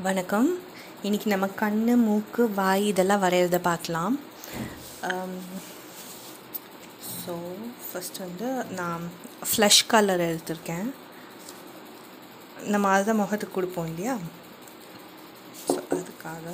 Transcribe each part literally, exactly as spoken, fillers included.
வணக்கம். இன்றைக்கி நம்ம கண், மூக்கு, வாய் இதெல்லாம் வரைகிறத பார்க்கலாம். ஸோ ஃபஸ்ட் வந்து நான் ஃப்ளஷ் கலர் எடுத்திருக்கேன். நம்ம அதுதான் முகத்துக்கு கொடுப்போம் இல்லையா? ஸோ அதுக்காக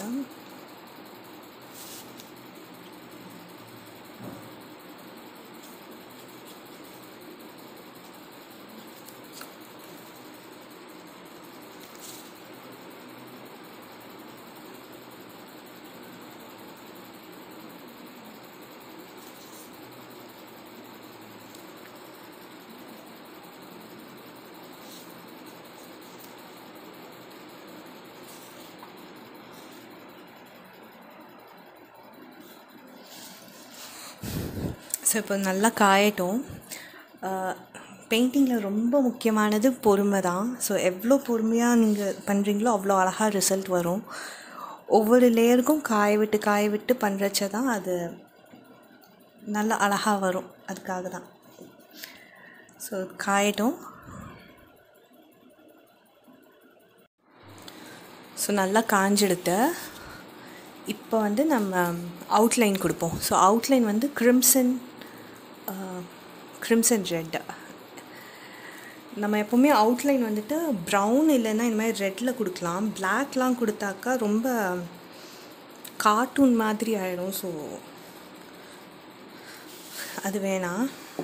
ஸோ இப்போ நல்லா காயட்டும். பெயிண்டிங்கில் ரொம்ப முக்கியமானது பொறுமை தான். ஸோ எவ்வளோ பொறுமையாக நீங்கள் பண்ணுறீங்களோ அவ்வளோ அழகாக ரிசல்ட் வரும். ஒவ்வொரு லேயருக்கும் காய விட்டு காய விட்டு பண்ணுறச்ச தான் அது நல்லா அழகாக வரும். அதுக்காக தான். ஸோ காயட்டும். ஸோ நல்லா காஞ்செடுத்து இப்போ வந்து நம்ம அவுட்லைன் கொடுப்போம். ஸோ அவுட்லைன் வந்து க்ரிம்சன் க்ரிம்சன் ரெட். நம்ம எப்போவுமே அவுட்லைன் வந்துட்டு ப்ரௌன் இல்லைன்னா இந்த மாதிரி ரெட்டில் கொடுக்கலாம். பிளாக்லாம் கொடுத்தாக்கா ரொம்ப கார்ட்டூன் மாதிரி ஆகிடும். ஸோ அது வேணாம்.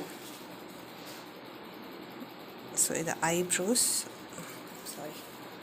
ஸோ இது ஐப்ரோஸ். சாரி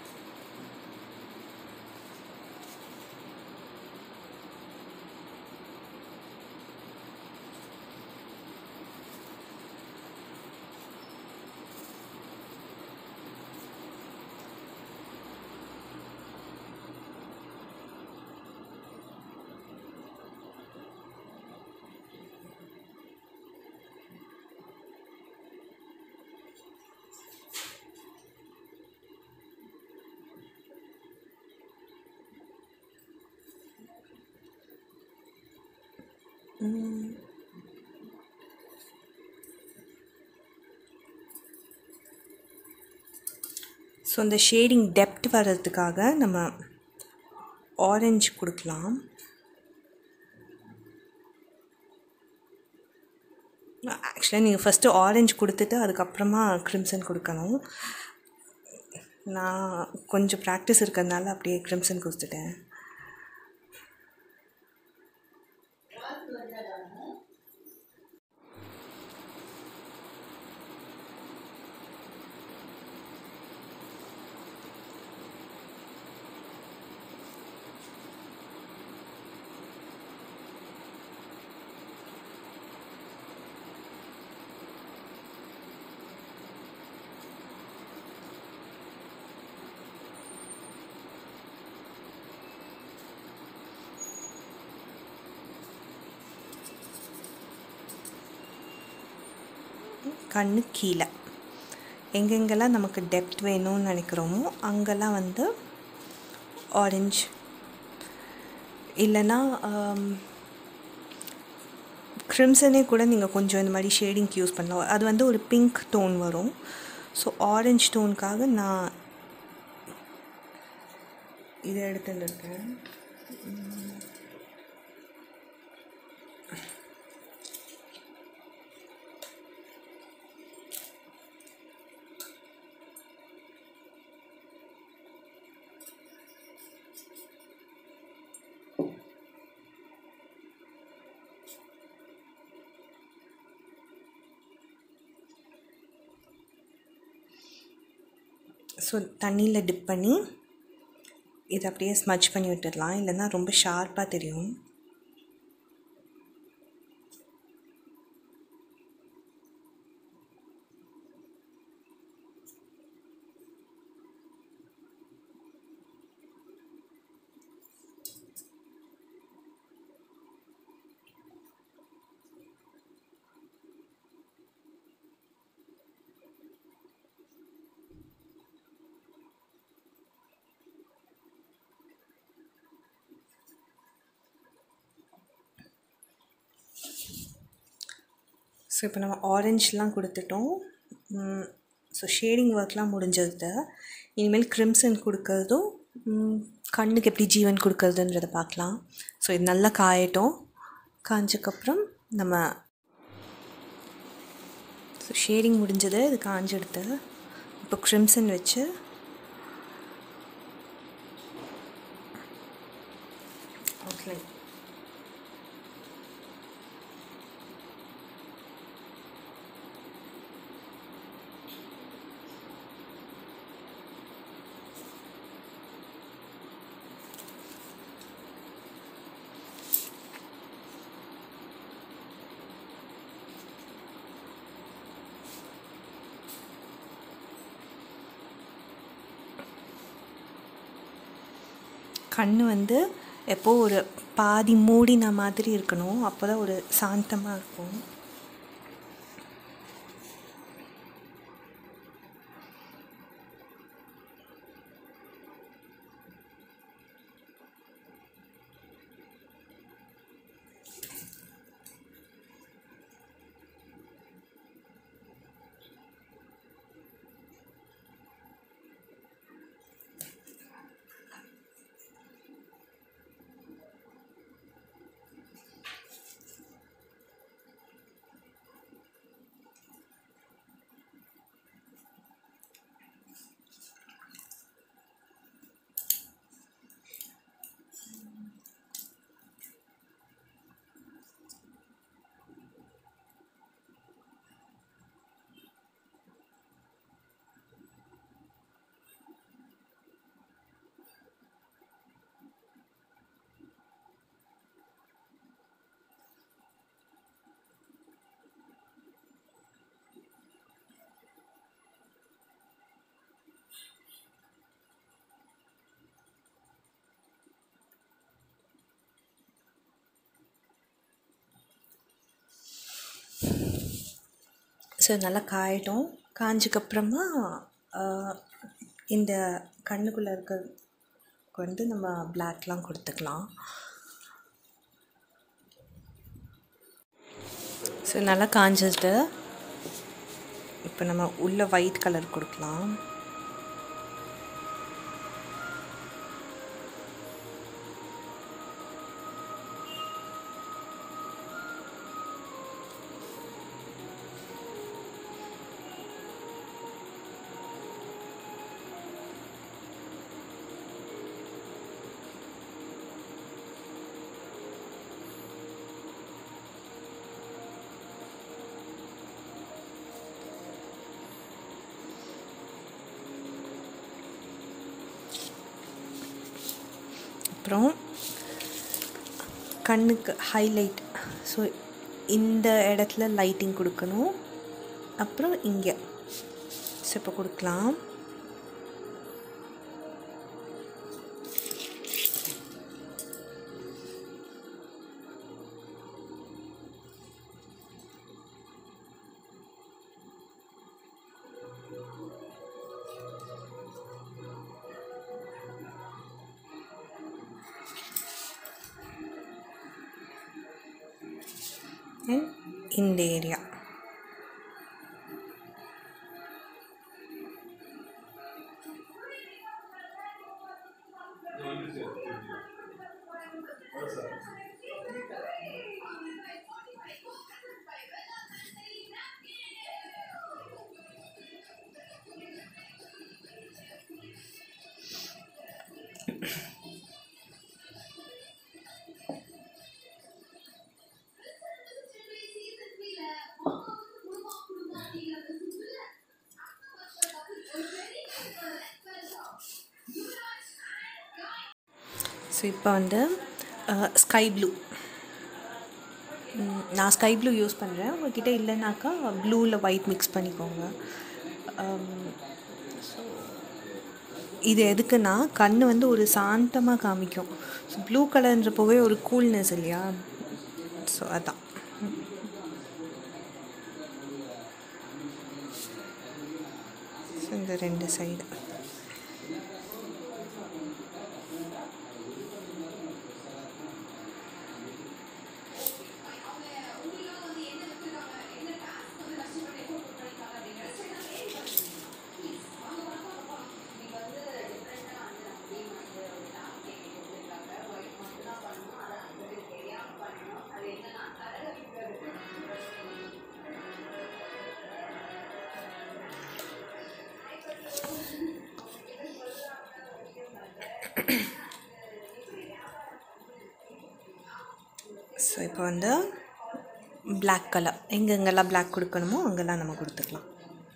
ஸோ இந்த ஷேடிங் டெப்த் வர்றதுக்காக நம்ம ஆரஞ்சு கொடுக்கலாம். ஆக்சுவலாக நீங்கள் ஃபஸ்ட்டு ஆரஞ்சு கொடுத்துட்டு அதுக்கப்புறமா க்ரிம்சன் கொடுக்கணும். நான் கொஞ்சம் ப்ராக்டிஸ் இருக்கிறதுனால அப்படியே க்ரிம்சன் கொடுத்துட்டேன். கண்ணு கீழே எங்கெங்கெல்லாம் நமக்கு டெப்த் வேணும்னு நினைக்கிறோமோ அங்கெல்லாம் வந்து ஆரஞ்சு இல்லைன்னா க்ரிம்சனே கூட நீங்கள் கொஞ்சம் இந்த மாதிரி ஷேடிங்க்கு யூஸ் பண்ணலாம். அது வந்து ஒரு பிங்க் டோன் வரும். ஸோ ஆரஞ்சு டோனுக்காக நான் இதை எடுத்துட்டு இருக்கேன். ஸோ தண்ணியில் டிப் பண்ணி இதை அப்படியே ஸ்மட்ச் பண்ணி விட்டுடலாம். இல்லைன்னா ரொம்ப ஷார்ப்பாக தெரியும். ஸோ இப்போ நம்ம ஆரஞ்சுலாம் கொடுத்துட்டோம். ஸோ ஷேடிங் ஒர்க்லாம் முடிஞ்சது. இனிமேல் க்ரிம்சன் கொடுக்கறதும் கண்ணுக்கு எப்படி ஜீவன் கொடுக்கறதுன்றதை பார்க்கலாம். ஸோ இது நல்லா காயட்டும். காஞ்சக்கப்புறம் நம்ம ஸோ ஷேடிங் முடிஞ்சது, இது காஞ்செடுத்து இப்போ க்ரிம்சன் வச்சு அவுட்லைன் கண் வந்து எப்போ ஒரு பாதி மூடின மாதிரி இருக்கணும், அப்போ தான் ஒரு சாந்தமாக இருக்கும். ஸோ நல்லா காயட்டும். காஞ்சக்கப்புறமா இந்த கண்ணுக்குள்ளே இருக்க வந்து நம்ம பிளாக்லாம் கொடுத்துக்கலாம். ஸோ நல்லா காஞ்சிட்டு இப்போ நம்ம உள்ள ஒயிட் கலர் கொடுக்கலாம். அப்புறம் கண்ணுக்கு ஹைலைட், ஸோ இந்த இடத்துல லைட்டிங் கொடுக்கணும். அப்புறம் இங்கே ஸோ இப்போ கொடுக்கலாம். இந்த ஏரியா ஸோ இப்போ வந்து ஸ்கை ப்ளூ, நான் ஸ்கை ப்ளூ யூஸ் பண்ணுறேன். உங்கள்கிட்ட இல்லைனாக்கா ப்ளூவில் ஒயிட் மிக்ஸ் பண்ணிக்கோங்க. ஸோ இது எதுக்குன்னா கண் வந்து ஒரு சாந்தமாக காமிக்கும். ஸோ ப்ளூ கலர்ன்றப்போவே ஒரு கூல்னஸ் இல்லையா, ஸோ அதான். ஸோ இந்த ரெண்டு சைடு இப்போ வந்து பிளாக் கலர் எங்கெங்கெல்லாம் பிளாக் கொடுக்கணுமோ அங்கெல்லாம் நம்ம கொடுத்துக்கலாம்.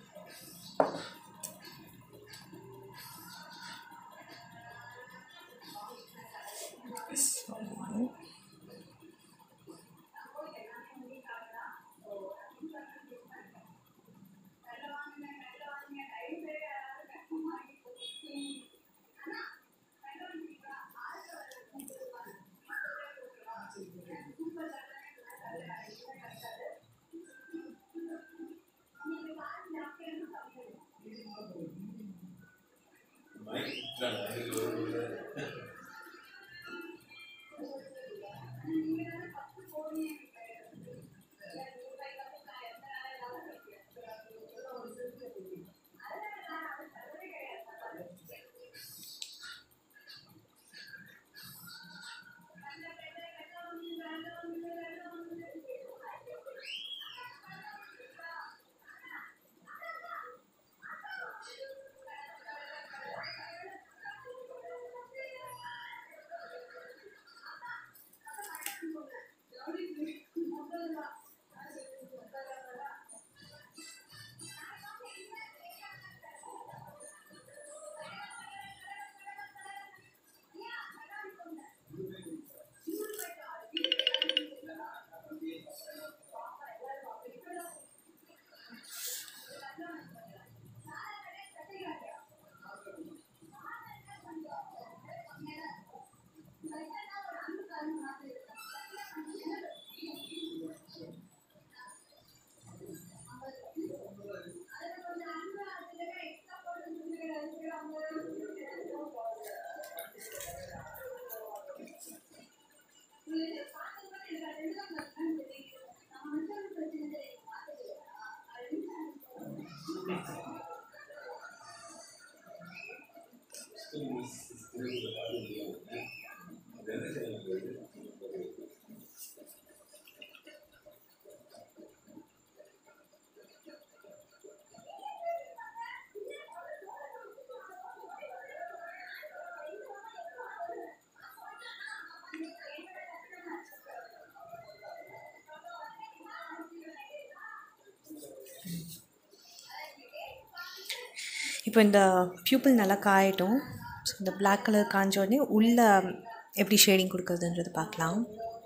இப்போ இந்த பியூப்பிள் நல்லா காயட்டும். ஸோ இந்த பிளாக் கலர் காஞ்ச உடனே உள்ளே எப்படி ஷேடிங் கொடுக்குறதுன்றது பார்க்கலாம்.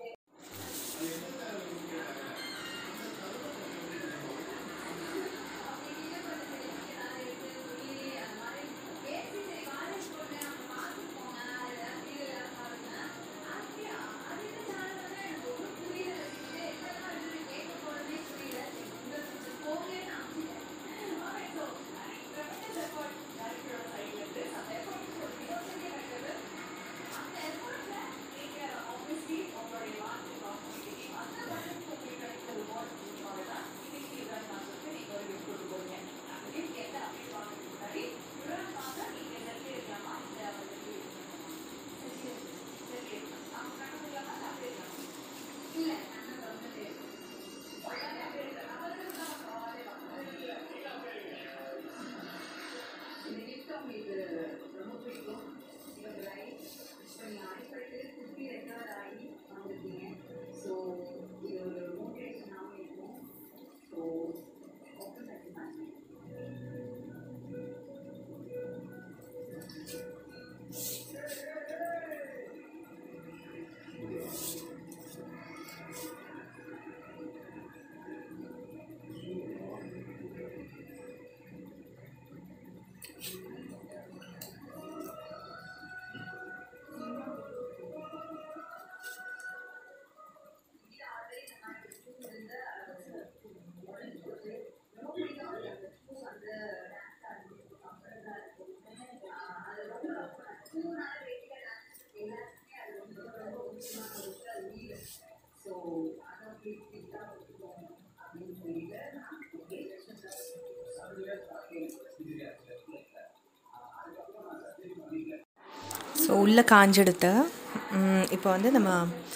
ஸோ உள்ளே காஞ்செடுத்து இப்போ வந்து நம்ம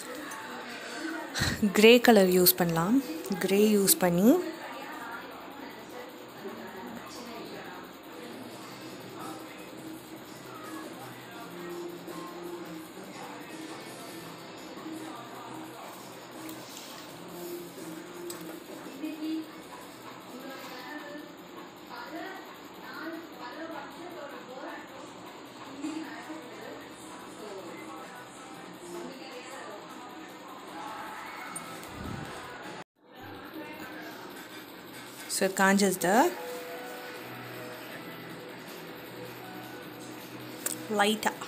கிரே கலர் யூஸ் பண்ணலாம். கிரே யூஸ் பண்ணி ஸோ காஞ்சது லைட்டாக